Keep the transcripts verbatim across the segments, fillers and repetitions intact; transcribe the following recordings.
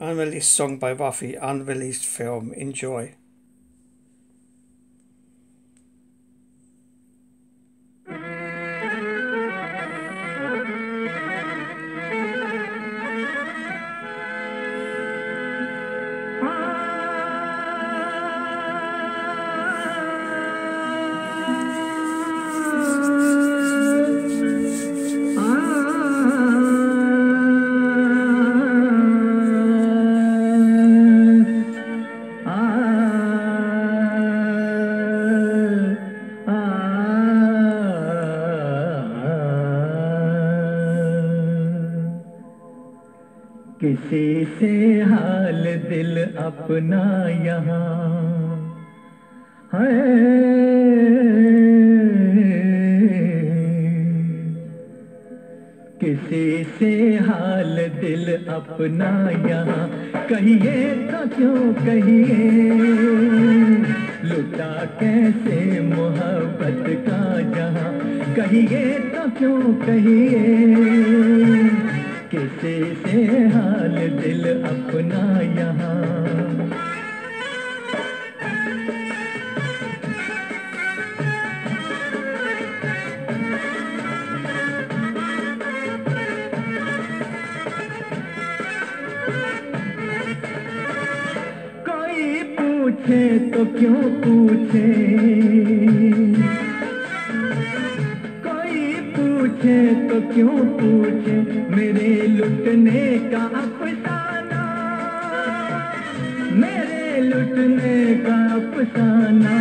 Unreleased song by Buffy, unreleased film. Enjoy. किसी से हाल दिल अपना यहाँ है, किसी से हाल दिल अपना यहाँ कहिए तो क्यों कहिए, लुटा कैसे मोहब्बत का जहाँ कहिए तो क्यों कहिए, किसी से हाल दिल अपना यहाँ। कोई पूछे तो क्यों पूछे, पूछे तो क्यों पूछे मेरे लुटने का अफसाना, मेरे लुटने का अफसाना,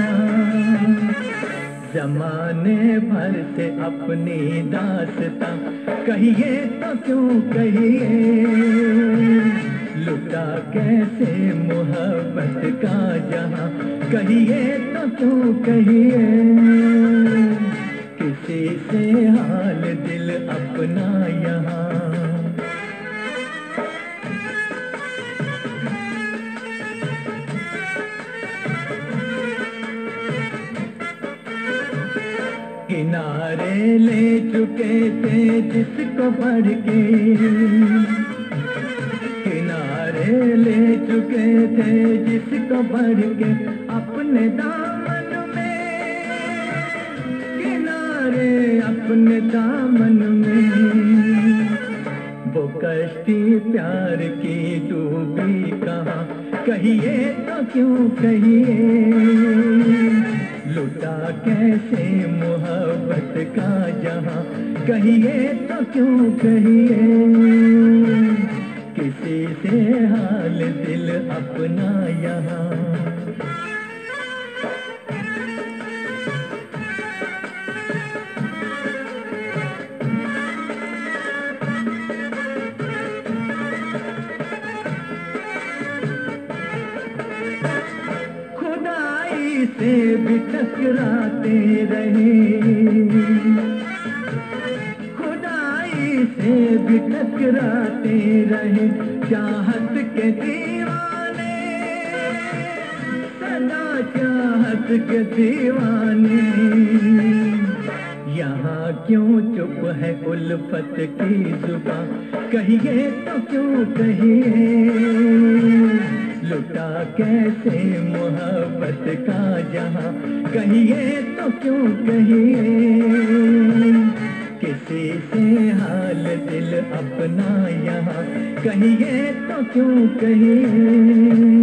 जमाने भर से अपनी दास्तां कहिए तो क्यों कहिए, लुटा कैसे मोहब्बत का जहां कहिए तो क्यों कहिए, किसी से हाल दिल अपना यहाँ। किनारे ले चुके थे जिसको बढ़ के, किनारे ले चुके थे जिसको बढ़ के अपने दामन में, किनारे अपने दामन में, वो कश्ती प्यार की डूबी कहाँ कहिए तो क्यों कहिए, लुटा कैसे मोहब्बत का जहां कहिए तो क्यों कहिए, किसी से हाल दिल अपना यहाँ। खुदाई से भी टकराते रहे, खुदाई से भी टकराते रहे चाहत के दीवाने, सदा चाहत के दीवाने, यहाँ क्यों चुप है उल्फत की जुबां कहिए तो क्यों कहिए, लुटा कैसे मोहब्बत का जहां कहिए तो क्यों कहिए, किसी से हाल दिल अपना यहाँ कहिए तो क्यों कहिए।